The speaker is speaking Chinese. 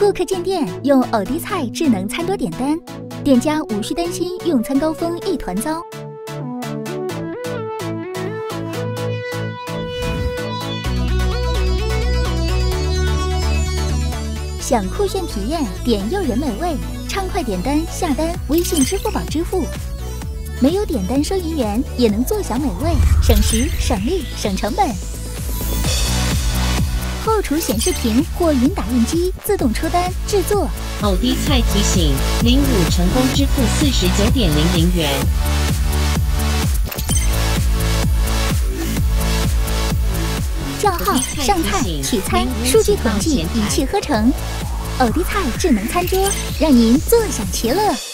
顾客进店用偶滴菜智能餐桌点单，店家无需担心用餐高峰一团糟。想酷炫体验，点诱人美味，畅快点单下单，微信、支付宝支付。没有点单收银员也能坐享美味，省时、省力、省成本。后厨显示屏或云打印机自动出单制作。 偶滴菜提醒：05成功支付49.00元。 叫号、上菜、取餐、数据统计一气呵成。偶滴菜智能餐桌，让您坐享其乐。